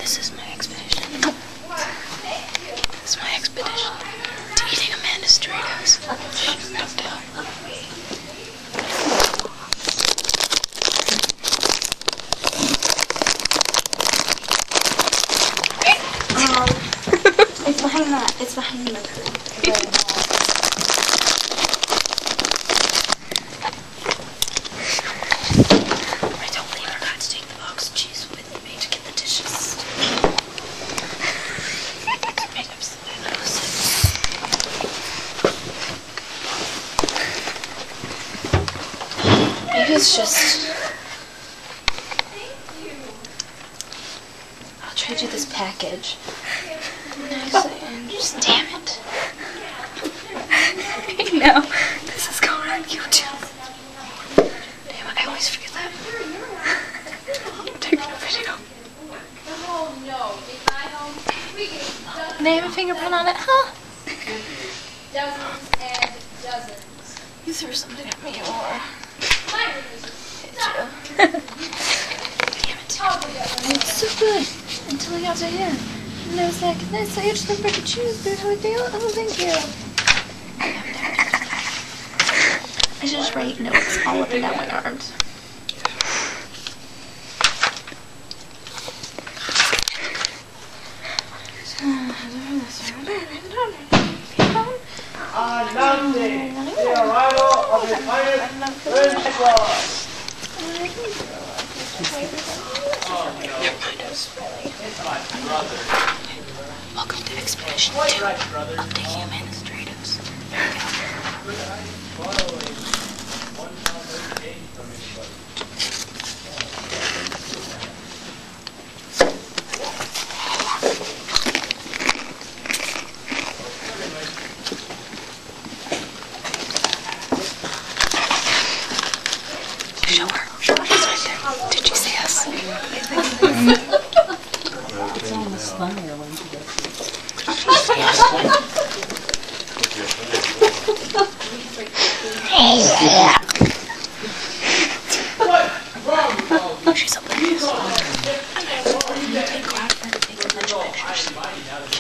This is my expedition. This is my expedition to eating Amanda's Doritos. It's behind that. It's behind the curtain. I totally forgot to take the box of cheese with me to get the dishes. Made up something else. Maybe it's just... I'll trade you this package. Just damn it. I know. This is going on YouTube. Damn it, I always forget that. I'm taking a video. Name and fingerprint on it, huh? Dozens and dozens. You threw something at me or hit you. Damn it. It's so good until I got to here. And I was like, this, I just never could choose, dude. How I feel? Oh, thank you. I should just write notes all up and down my arms. Announcing the arrival of His Highness Prince Charles. Welcome to Expedition 2 of Taking Amanda's Doritos. There we go. Show her. Show her. She's right there. Did you see us? It's almost funnier when she does She's hilarious. I'm going to take a lot of her to take a bunch of pictures.